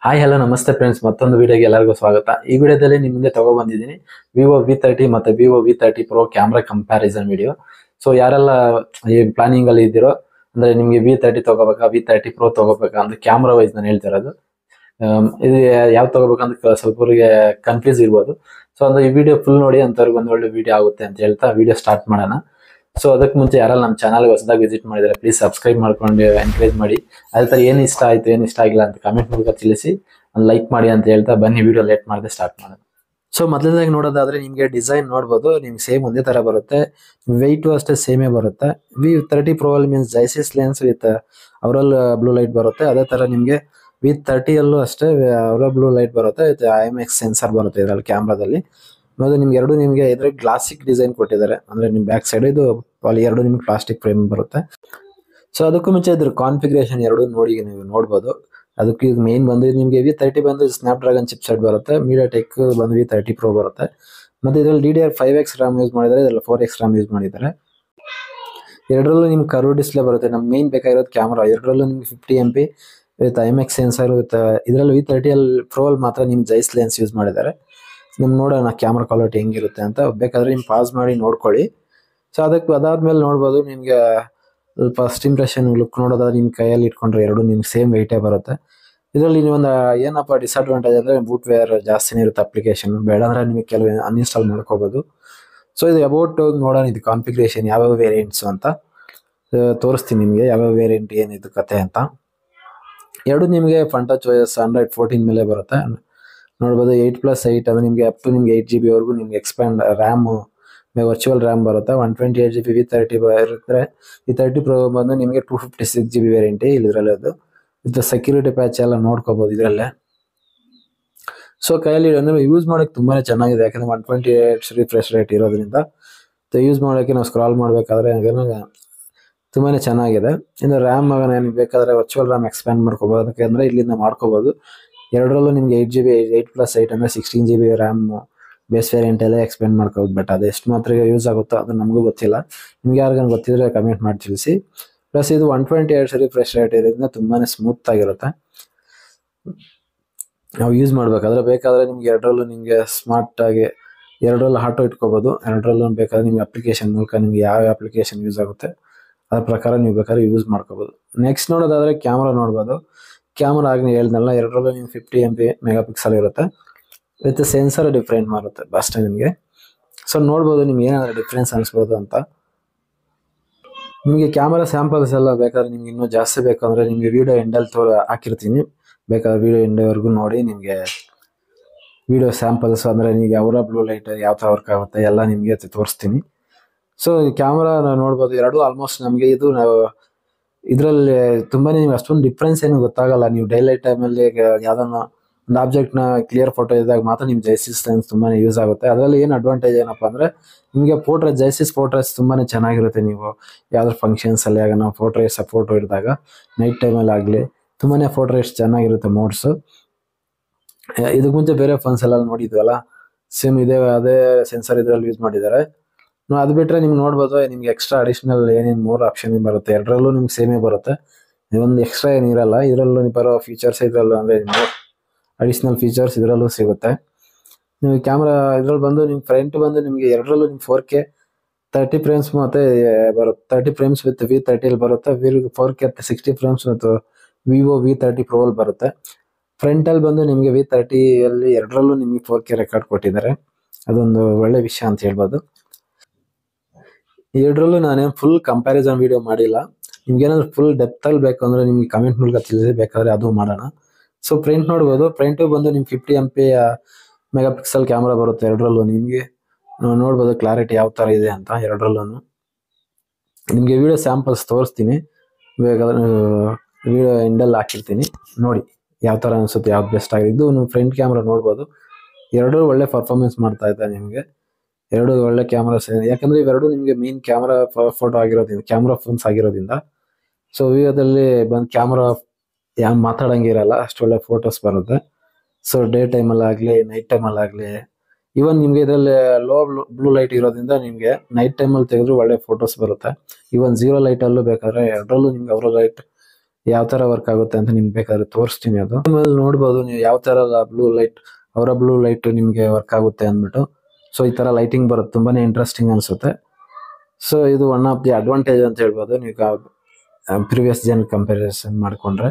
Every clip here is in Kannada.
ಹಾಯ್ ಹಲೋ ನಮಸ್ತೆ ಫ್ರೆಂಡ್ಸ್, ಮತ್ತೊಂದು ವಿಡಿಯೋಗೆ ಎಲ್ಲರಿಗೂ ಸ್ವಾಗತ. ಈ ವಿಡಿಯೋದಲ್ಲಿ ನಿಮ್ಮ ಮುಂದೆ ತಗೊಬಂದಿದ್ದೀನಿ ವಿವೋ V30 ಮತ್ತು Vivo V30 Pro camera comparison video. So ಯಾರೆಲ್ಲ ಈ ಪ್ಲಾನಿಂಗ್ ಅಲ್ಲಿ ಇದ್ದೀರೋ, ಅಂದ್ರೆ ನಿಮಗೆ V30 ತಗೋಬೇಕಾ V30 Pro ತಗೋಬೇಕಾ ಅಂತ ಕ್ಯಾಮ್ರಾ ವೈಸ್ ನಾನು ಹೇಳ್ತಿರೋದು. ಇದು ಯಾವ್ದು ತಗೋಬೇಕಂತ ಸ್ವಲ್ಪರಿಗೆ ಕನ್ಫ್ಯೂಸ್ ಇರ್ಬೋದು. ಸೊ ಅಂದ್ರೆ ಈ ವಿಡಿಯೋ ಫುಲ್ ನೋಡಿ, ಅಂತವ್ರಿಗೆ ಒಂದು ಒಳ್ಳೆ ವಿಡಿಯೋ ಆಗುತ್ತೆ ಅಂತ ಹೇಳ್ತಾ ವಿಡಿಯೋ ಸ್ಟಾರ್ಟ್ ಮಾಡೋಣ. ಸೊ ಅದಕ್ಕೆ ಮುಂಚೆ ಯಾರೆಲ್ಲ ನಮ್ಮ ಚಾನಲ್ಗೆ ಹೊಸದಾಗಿ ವಿಸಿಟ್ ಮಾಡಿದರೆ ಪ್ಲೀಸ್ ಸಬ್ಸ್ಕ್ರೈಬ್ ಮಾಡ್ಕೊಂಡು ಎನ್ಕರೇಜ್ ಮಾಡಿ. ಅದೇ ಥರ ಏನು ಇಷ್ಟ ಆಯಿತು ಏನು ಇಷ್ಟ ಆಗಿಲ್ಲ ಅಂತ ಕಮೆಂಟ್ ಮೂಲಕ ತಿಳಿಸಿ, ಒಂದು ಲೈಕ್ ಮಾಡಿ ಅಂತ ಹೇಳ್ತಾ ಬನ್ನಿ ವಿಡಿಯೋ ಲೇಟ್ ಮಾಡದೆ ಸ್ಟಾರ್ಟ್ ಮಾಡೋಣ. ಸೊ ಮೊದಲನೇದಾಗಿ ನೋಡೋದಾದ್ರೆ ನಿಮಗೆ ಡಿಸೈನ್ ನೋಡ್ಬೋದು, ನಿಮ್ಗೆ ಸೇಮ್ ಒಂದೇ ಥರ ಬರುತ್ತೆ. ವೆಯ್ಟು ಅಷ್ಟೇ ಸೇಮೇ ಬರುತ್ತೆ. V30 Pro ಅಲ್ಲಿ means Zeiss lens with aura blue light ಬರುತ್ತೆ. ಅದೇ ಥರ ನಿಮಗೆ V30 ಅಲ್ಲೂ ಅಷ್ಟೇ ಅವರಲ್ ಬ್ಲೂ ಲೈಟ್ ಬರುತ್ತೆ. IMX ಸೆನ್ಸರ್ ಬರುತ್ತೆ ಇದರಲ್ಲಿ ಕ್ಯಾಮ್ರಾದಲ್ಲಿ. ಮತ್ತು ನಿಮ್ಗೆ ಎರಡು ನಿಮಗೆ ಇದ್ರೆ ಗ್ಲಾಸಿಕ್ ಡಿಸೈನ್ ಕೊಟ್ಟಿದ್ದಾರೆ, ಅಂದ್ರೆ ನಿಮ್ ಬ್ಯಾಕ್ ಸೈಡ್ ಇದು ಅಲ್ಲಿ ಎರಡು ನಿಮ್ಗೆ ಪ್ಲಾಸ್ಟಿಕ್ ಫ್ರೇಮ್ ಬರುತ್ತೆ. ಸೊ ಅದಕ್ಕೂ ಮುಂಚೆ ಇದ್ರ ಕಾನ್ಫಿಗರೇಷನ್ ಎರಡು ನೋಡಿ ನೀವು ನೋಡ್ಬೋದು. ಅದಕ್ಕೆ ಈಗ ಮೇನ್ ಬಂದು ನಿಮಗೆ V30 ಬಂದು ಸ್ನ್ಯಾಪ್ ಡ್ರ್ಯಾಗನ್ ಚಿಪ್ ಸೆಟ್ ಬರುತ್ತೆ, MediaTek ಬಂದು V30 Pro ಬರುತ್ತೆ. ಮತ್ತೆ ಇದರಲ್ಲಿ DDR5X RAM ಯೂಸ್ ಮಾಡಿದ್ದಾರೆ, ಇದರಲ್ಲಿ 4X RAM ಯೂಸ್ ಮಾಡಿದ್ದಾರೆ. ಎರಡರಲ್ಲೂ ನಿಮ್ಗೆ ಕರ್ವ್ ಡಿಸ್ಪ್ಲೇ ಬರುತ್ತೆ. ನಮ್ಗೆ ಮೇನ್ ಬೇಕಾಗಿರೋದು ಕ್ಯಾಮ್ರಾ. ಎರಡರಲ್ಲೂ ನಿಮ್ಗೆ 50 MP with IMX sensor with ಇದರಲ್ಲಿ V30 Pro ಅಲ್ಲಿ ಮಾತ್ರ ನಿಮ್ಗೆ ಜೈಸ್ ಲೆನ್ಸ್ ಯೂಸ್ ಮಾಡಿದ್ದಾರೆ. ನಿಮ್ಗೆ ನೋಡೋಣ ಕ್ಯಾಮ್ರಾ ಕ್ವಾಲಿಟಿ ಹೆಂಗಿರುತ್ತೆ ಅಂತ. ಬೇಕಾದ್ರೆ ನಿಮ್ಗೆ ಪಾಸ್ ಮಾಡಿ ನೋಡ್ಕೊಳ್ಳಿ. ಸೊ ಅದಾದ್ಮೇಲೆ ನೋಡ್ಬೋದು ನಿಮ್ಗೆ ಫಸ್ಟ್ ಇಂಪ್ರೆಷನ್ ಲುಕ್ ನೋಡೋದಾದ್ರೆ ನಿಮ್ಮ ಕೈಯಲ್ಲಿ ಇಟ್ಕೊಂಡ್ರೆ ಎರಡು ನಿಮ್ಗೆ ಸೇಮ್ ವೆಯ್ಟೇ ಬರುತ್ತೆ. ಇದರಲ್ಲಿ ನೀವೊಂದು ಏನಪ್ಪ ಡಿಸ್ಅಡ್ವಾಂಟೇಜ್ ಅಂದರೆ ಬೂಟ್ ವೇರ್ ಜಾಸ್ತಿನೇ ಇರುತ್ತೆ ಅಪ್ಲಿಕೇಶನ್. ಬೇಡ ಅಂದ್ರೆ ನಿಮಗೆ ಕೆಲವು ಅನ್ಇನ್ಸ್ಟಾಲ್ ಮಾಡ್ಕೋಬೋದು. ಸೊ ಇದು ಅಬೌಟ್ ನೋಡೋಣ ಇದು ಕಾನ್ಫಿಗರೇಷನ್ ಯಾವ್ಯಾವ ವೇರಿಯಂಟ್ಸು ಅಂತ ತೋರಿಸ್ತೀನಿ ನಿಮಗೆ, ಯಾವ್ಯಾವ ವೇರಿಯಂಟ್ ಏನಿದು ಕತೆ ಅಂತ. ಎರಡು ನಿಮಗೆ ಫ್ರಂಟ್ ಟಚ್ OS Android 14 ಮೇಲೆ ಬರುತ್ತೆ. ನೋಡ್ಬೋದು 8+8 ಅದು ನಿಮಗೆ ಅಪ್ ಟು ನಿಮ್ಗೆ 8GB ವರೆಗೂ ನಿಮ್ಗೆ ಎಕ್ಸ್ಪ್ಯಾಂಡ್ ರ್ಯಾಮ್ ವರ್ಚುವಲ್ ರ್ಯಾಮ್ ಬರುತ್ತೆ. 128GB V30 ಇರುತ್ತೆ. V30 Pro ಬಂದು ನಿಮಗೆ 256GB ವೇರಿಯಂಟ್ ಇದರಲ್ಲಿ. ಅದು ವಿತ್ ಸೆಕ್ಯೂರಿಟಿ ಪ್ಯಾಚ್ ಎಲ್ಲ ನೋಡ್ಕೋಬಹುದು ಇದರಲ್ಲೇ. ಸೊ ಕೈಯಲ್ಲಿ ಅಂದ್ರೆ ಯೂಸ್ ಮಾಡೋಕ್ಕೆ ತುಂಬಾನೇ ಚೆನ್ನಾಗಿದೆ, ಯಾಕಂದ್ರೆ 128 ರಿಫ್ರೆಶ್ ರೇಟ್ ಇರೋದ್ರಿಂದ ಯೂಸ್ ಮಾಡೋಕ್ಕೆ ನಾವು ಸ್ಕ್ರಾಲ್ ಮಾಡಬೇಕಾದ್ರೆ ತುಂಬಾನೇ ಚೆನ್ನಾಗಿದೆ. ಇನ್ನು ರ್ಯಾಮ್ ನಿಮ್ಗೆ ಬೇಕಾದ್ರೆ ವರ್ಚುವಲ್ ರ್ಯಾಮ್ ಎಕ್ಸ್ಪ್ಯಾಂಡ್ ಮಾಡ್ಕೋಬಹುದು. ಅದಕ್ಕೆ ಅಂದ್ರೆ ಇಲ್ಲಿಂದ ಮಾಡ್ಕೋಬಹುದು. ಎರಡರಲ್ಲೂ ನಿಮ್ಗೆ 8GB 8+8 ಅಂದ್ರೆ 16GB ರ್ಯಾಮ್ ಬೇಸ್ ವೇರಿಯಂಟ್ ಎಲ್ಲ ಎಕ್ಸ್ಪೆಂಡ್ ಮಾಡ್ಕೋಬೋದು. ಬಟ್ ಅದು ಎಷ್ಟು ಮಾತ್ರ ಯೂಸ್ ಆಗುತ್ತೋ ಅದು ನಮಗೂ ಗೊತ್ತಿಲ್ಲ. ನಿಮ್ಗೆ ಯಾರಿಗಾನ ಗೊತ್ತಿದ್ರೆ ಕಮೆಂಟ್ ಮಾಡಿ ತಿಳಿಸಿ. ಪ್ಲಸ್ ಇದು 128 ರಿಫ್ರೆಶ್ ರೇಟ್ ಇರೋದ್ರಿಂದ ತುಂಬಾನೇ ಸ್ಮೂತ್ ಆಗಿರುತ್ತೆ ನಾವು ಯೂಸ್ ಮಾಡ್ಬೇಕಾದ್ರೆ. ಬೇಕಾದ್ರೆ ನಿಮ್ಗೆ ಎರಡರಲ್ಲೂ ನಿಮ್ಗೆ ಸ್ಮಾರ್ಟ್ ಆಗಿ ಎರಡರಲ್ಲೂ ಆಟೋ ಇಟ್ಕೋಬಹುದು. ಎರಡರಲ್ಲೂ ಬೇಕಾದ್ರೆ ನಿಮ್ಗೆ ಅಪ್ಲಿಕೇಶನ್ ಮೂಲಕ ನಿಮ್ಗೆ ಯಾವ ಅಪ್ಲಿಕೇಶನ್ ಯೂಸ್ ಆಗುತ್ತೆ ಅದ್ರ ಪ್ರಕಾರ ನೀವು ಬೇಕಾದ್ರೆ ಯೂಸ್ ಮಾಡ್ಕೋಬಹುದು. ನೆಕ್ಸ್ಟ್ ನೋಡೋದಾದ್ರೆ ಕ್ಯಾಮ್ರಾ ನೋಡ್ಬೋದು. ಕ್ಯಾಮ್ರಾ ಆಗಿ ಹೇಳ್ದಲ್ಲ, ಎರಡರಲ್ಲೂ ನಿಮ್ಗೆ 50 MP ಮೆಗಾಪಿಕ್ಸಲ್ ಇರುತ್ತೆ ವಿತ್ ಸೆನ್ಸರ್ ಡಿಫ್ರೆಂಟ್ ಮಾರುತ್ತೆ ಅಷ್ಟೇ ನಿಮಗೆ. ಸೊ ನೋಡ್ಬೋದು ನಿಮ್ಗೆ ಏನಾದ್ರು ಡಿಫ್ರೆನ್ಸ್ ಅನಿಸ್ಬೋದು ಅಂತ. ನಿಮಗೆ ಕ್ಯಾಮರಾ ಸ್ಯಾಂಪಲ್ಸ್ ಎಲ್ಲ ಬೇಕಾದ್ರೆ ನಿಮ್ಗೆ ಇನ್ನೂ ಜಾಸ್ತಿ ಬೇಕಂದ್ರೆ ನಿಮಗೆ ವಿಡಿಯೋ ಎಂಡಲ್ಲಿ ಹಾಕಿರ್ತೀನಿ. ಬೇಕಾದ್ರೆ ವಿಡಿಯೋ ಎಂಡವರೆಗೂ ನೋಡಿ ನಿಮಗೆ ವಿಡಿಯೋ ಸ್ಯಾಂಪಲ್ಸ್ ಅಂದರೆ ನಿಮಗೆ ಅವರ ಬ್ಲೂ ಲೈಟ್ ಯಾವ ಥರ ವರ್ಕ್ ಆಗುತ್ತೆ ಎಲ್ಲ ನಿಮಗೆ ತೋರಿಸ್ತೀನಿ. ಸೊ ಕ್ಯಾಮ್ರಾ ನೋಡ್ಬೋದು ಎರಡು ಆಲ್ಮೋಸ್ಟ್ ನಮಗೆ ಇದು ನಾವು ಇದರಲ್ಲಿ ತುಂಬಾನೇ ನಿಮ್ಗೆ ಅಷ್ಟೊಂದು ಡಿಫ್ರೆನ್ಸ್ ಏನು ಗೊತ್ತಾಗಲ್ಲ. ನೀವು ಡೈಲೈಟ್ ಟೈಮಲ್ಲಿ ಯಾವ್ದನ್ನ ಒಂದು ಆಬ್ಜೆಕ್ಟ್ನ ಕ್ಲಿಯರ್ ಫೋಟೋ ಇದ್ದಾಗ ಮಾತ್ರ ನಿಮ್ಗೆ ಜೈಸಿಸ್ ಲೆನ್ಸ್ ತುಂಬಾನೇ ಯೂಸ್ ಆಗುತ್ತೆ. ಅದರಲ್ಲಿ ಏನು ಅಡ್ವಾಂಟೇಜ್ ಏನಪ್ಪ ಅಂದರೆ ನಿಮಗೆ ಜೈಸಿಸ್ ಫೋಟೋಸ್ ತುಂಬಾನೇ ಚೆನ್ನಾಗಿರುತ್ತೆ. ನೀವು ಯಾವ್ದಾದ್ರು ಫಂಕ್ಷನ್ಸಲ್ಲಿ ಆಗ ನಾವು ಫೋಟೋ ಹಿಡಿದಾಗ ನೈಟ್ ಟೈಮಲ್ಲಿ ಆಗಲಿ ತುಂಬಾನೇ ಫೋಟೋ ಎಷ್ಟು ಚೆನ್ನಾಗಿರುತ್ತೆ ಮೋಡ್ಸು. ಇದಕ್ಕೆ ಮುಂಚೆ ಬೇರೆ ಫೋನ್ಸ್ ಎಲ್ಲ ನೋಡಿದ್ವಲ್ಲ, ಸೇಮ್ ಅದೇ ಸೆನ್ಸರ್ ಇದರಲ್ಲಿ ಯೂಸ್ ಮಾಡಿದ್ದಾರೆ. ಅದು ಬಿಟ್ಟರೆ ನಿಮ್ಗೆ ನೋಡ್ಬೋದು ನಿಮ್ಗೆ ಎಕ್ಸ್ಟ್ರಾ ಅಡಿಷನಲ್ ಏನೇನು 3 ಆಪ್ಷನ್ ಬರುತ್ತೆ. ಎರಡರಲ್ಲೂ ನಿಮ್ಗೆ ಸೇಮೇ ಬರುತ್ತೆ, ಒಂದು ಎಕ್ಸ್ಟ್ರಾ ಏನಿರಲ್ಲ. ಇದರಲ್ಲೂ ಬರೋ ಫೀಚರ್ಸ್ ಇದರಲ್ಲೂ ಅಂದರೆ ಅಡಿಷನಲ್ ಫೀಚರ್ಸ್ ಇದರಲ್ಲೂ ಸಿಗುತ್ತೆ. ನೀವು ಕ್ಯಾಮ್ರಾ ಇದರಲ್ಲಿ ಬಂದು ನಿಮ್ಮ ಫ್ರಂಟ್ ಬಂದು ನಿಮಗೆ ಎರಡರಲ್ಲೂ ನಿಮ್ಗೆ 4K 30 ಫ್ರೇಮ್ಸ್ ಮತ್ತೆ ಬರುತ್ತೆ. 30 ಫ್ರೇಮ್ಸ್ ವಿತ್ V30 ಬರುತ್ತೆ. 4K 60 ಫ್ರೇಮ್ಸ್ ಮತ್ತು ವಿವೋ V30 Pro ಅಲ್ಲಿ ಬರುತ್ತೆ. ಫ್ರಂಟಲ್ಲಿ ಬಂದು ನಿಮಗೆ V30 ಅಲ್ಲಿ ಎರಡರಲ್ಲೂ ನಿಮಗೆ 4K ರೆಕಾರ್ಡ್ ಕೊಟ್ಟಿದ್ದಾರೆ. ಅದೊಂದು ಒಳ್ಳೆ ವಿಷಯ ಅಂತ ಹೇಳ್ಬೋದು. ಎರಡರಲ್ಲೂ ನಾನೇನು ಫುಲ್ ಕಂಪ್ಯಾರಿಸನ್ ವಿಡಿಯೋ ಮಾಡಿಲ್ಲ. ನಿಮ್ಗೆ ಏನಾದ್ರು ಫುಲ್ ಡೆಪ್ತಲ್ಲಿ ಬೇಕು ಅಂದರೆ ನಿಮ್ಗೆ ಕಮೆಂಟ್ ಮೂಲಕ ತಿಳಿಸಿ, ಬೇಕಾದ್ರೆ ಅದು ಮಾಡೋಣ. ಸೊ ಫ್ರಂಟ್ ನೋಡ್ಬೋದು. ಫ್ರಂಟು ಬಂದು ನಿಮ್ಗೆ 50 MP ಮೆಗಾಪಿಕ್ಸಲ್ ಕ್ಯಾಮ್ರಾ ಬರುತ್ತೆ ಎರಡರಲ್ಲೂ. ನಿಮಗೆ ನೋಡ್ಬೋದು ಕ್ಲಾರಿಟಿ ಯಾವ ಥರ ಇದೆ ಅಂತ ಎರಡರಲ್ಲೂ. ನಿಮಗೆ ವಿಡಿಯೋ ಸ್ಯಾಂಪಲ್ಸ್ ತೋರಿಸ್ತೀನಿ, ಬೇಕಾದ್ರೆ ವಿಡಿಯೋ ಎಂಡಲ್ಲಿ ಹಾಕಿರ್ತೀನಿ ನೋಡಿ ಯಾವ ಥರ ಅನಿಸುತ್ತೆ, ಯಾವ್ದು ಬೆಸ್ಟ್ ಆಗಿದ್ದು. ನೀವು ಫ್ರಂಟ್ ಕ್ಯಾಮ್ರಾ ನೋಡ್ಬೋದು. ಎರಡೂ ಒಳ್ಳೆ ಪರ್ಫಾರ್ಮೆನ್ಸ್ ಮಾಡ್ತಾ ಇದೆ ನಿಮಗೆ. ಎರಡು ಒಳ್ಳೆ ಕ್ಯಾಮ್ರಾಸ್, ಯಾಕಂದ್ರೆ ಇವೆರಡು ನಿಮಗೆ ಮೇನ್ ಕ್ಯಾಮ್ರಾ ಫೋಟೋ ಆಗಿರೋದ್ರಿಂದ, ಕ್ಯಾಮ್ರಾ ಫೋನ್ಸ್ ಆಗಿರೋದ್ರಿಂದ. ಸೊ ವಿಡಿಯೋದಲ್ಲಿ ಬಂದು ಕ್ಯಾಮ್ರಾ ಯಾವ ಮಾತಾಡಂಗಿರಲ್ಲ, ಅಷ್ಟು ಒಳ್ಳೆ ಫೋಟೋಸ್ ಬರುತ್ತೆ. ಸೊ ಡೇ ಟೈಮಲ್ಲಾಗಲಿ ನೈಟ್ ಟೈಮಲ್ಲಾಗಲಿ, ಇವನ್ ನಿಮಗೆ ಇದರಲ್ಲಿ ಲೋ ಬ್ಲೂ ಲೈಟ್ ಇರೋದ್ರಿಂದ ನಿಮಗೆ ನೈಟ್ ಟೈಮಲ್ಲಿ ತೆಗೆದ್ರು ಒಳ್ಳೆ ಫೋಟೋಸ್ ಬರುತ್ತೆ. ಇವನ್ 0 ಲೈಟಲ್ಲೂ ಬೇಕಾದ್ರೆ ಎರಡರಲ್ಲೂ ನಿಮ್ಗೆ ಅವರ ಲೈಟ್ ಯಾವ ತರ ವರ್ಕ್ ಆಗುತ್ತೆ ಅಂತ ನಿಮ್ಗೆ ಬೇಕಾದ್ರೆ ತೋರಿಸ್ತೀನಿ. ಅದು ಆಮೇಲೆ ನೋಡ್ಬೋದು ನೀವು ಯಾವ ತರ ಬ್ಲೂ ಲೈಟ್, ಅವರ ಬ್ಲೂ ಲೈಟ್ ನಿಮ್ಗೆ ವರ್ಕ್ ಆಗುತ್ತೆ ಅಂದ್ಬಿಟ್ಟು. ಸೊ ಈ ತರ ಲೈಟಿಂಗ್ ಬರುತ್ತೆ, ತುಂಬಾನೇ ಇಂಟ್ರೆಸ್ಟಿಂಗ್ ಅನ್ಸುತ್ತೆ. ಸೊ ಇದು ಒನ್ ಆಫ್ ದಿ ಅಡ್ವಾಂಟೇಜ್ ಅಂತ ಹೇಳ್ಬೋದು ನೀವು ಪ್ರಿವಿಯಸ್ ಜನ್ ಕಂಪ್ಯಾರಿಸನ್ ಮಾಡ್ಕೊಂಡ್ರೆ.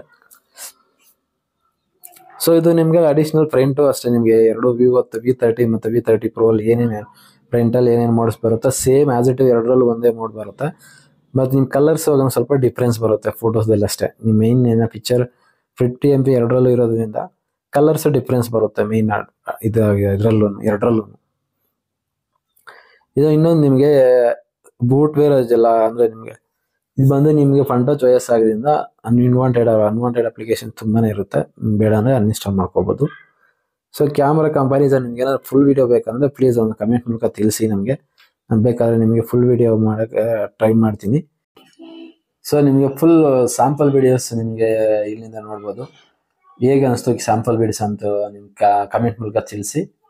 ಸೊ ಇದು ನಿಮ್ಗೆ ಅಡಿಷನಲ್ ಫ್ರಂಟ್ ಅಷ್ಟೇ, ನಿಮ್ಗೆ ಎರಡು V30 ಮತ್ತು V30 Pro ಅಲ್ಲಿ ಏನೇನು ಫ್ರಂಟ್ ಅಲ್ಲಿ ಏನೇನು ಮೋಡ್ಸ್ ಬರುತ್ತೆ ಸೇಮ್ ಆಸ್ ಇಟ್ ಎರಡರಲ್ಲೂ ಒಂದೇ ಮೋಡ್ ಬರುತ್ತೆ. ಮತ್ತು ನಿಮ್ಮ ಕಲರ್ಸ್ ಒಂದು ಸ್ವಲ್ಪ ಡಿಫ್ರೆನ್ಸ್ ಬರುತ್ತೆ ಫೋಟೋಸ್ದಲ್ಲಿ ಅಷ್ಟೇ. ನಿಮ್ಮ ಮೈನ್ ಏನೋ ಪಿಕ್ಚರ್ 50 MP ಎರಡರಲ್ಲೂ ಇರೋದ್ರಿಂದ ಕಲರ್ಸ್ ಡಿಫ್ರೆನ್ಸ್ ಬರುತ್ತೆ ಮೈನ್ ಇದರಲ್ಲೂ ಎರಡರಲ್ಲೂ. ಇದು ಇನ್ನೊಂದು ನಿಮಗೆ ಬೂಟ್ ವೇರ್ ಎಲ್ಲ ಅಂದ್ರೆ ನಿಮಗೆ ಇದು ಬಂದು ನಿಮಗೆ ಫ್ರಂಟ್ ಟಚ್ OS ಆಗೋದ್ರಿಂದ ಅನ್ವಾಂಟೆಡ್ ಅಪ್ಲಿಕೇಶನ್ ತುಂಬಾನೇ ಇರುತ್ತೆ, ಬೇಡ ಅಂದ್ರೆ ಅನ್ಇನ್ಸ್ಟಾಲ್ ಮಾಡ್ಕೋಬಹುದು. ಸೊ ಕ್ಯಾಮ್ರಾ ಕಂಪ್ಯಾರಿಸನ್ ನಿಮ್ಗೆ ಏನಾದ್ರು ಫುಲ್ ವಿಡಿಯೋ ಬೇಕಂದ್ರೆ ಪ್ಲೀಸ್ ಒಂದು ಕಮೆಂಟ್ ಮೂಲಕ ತಿಳಿಸಿ ನಮಗೆ. ನಾನು ಬೇಕಾದ್ರೆ ನಿಮಗೆ ಫುಲ್ ವಿಡಿಯೋ ಮಾಡೋಕ್ಕೆ ಟ್ರೈ ಮಾಡ್ತೀನಿ. ಸೊ ನಿಮಗೆ ಫುಲ್ ಸ್ಯಾಂಪಲ್ ವಿಡಿಯೋಸ್ ನಿಮಗೆ ಇಲ್ಲಿಂದ ನೋಡ್ಬೋದು. ಹೇಗೆ ಅನಿಸ್ತು ಸ್ಯಾಂಪಲ್ ವಿಡಿಯೋಸ್ ಅಂತ ನಿಮ್ಗೆ ಕಮೆಂಟ್ ಮೂಲಕ ತಿಳಿಸಿ.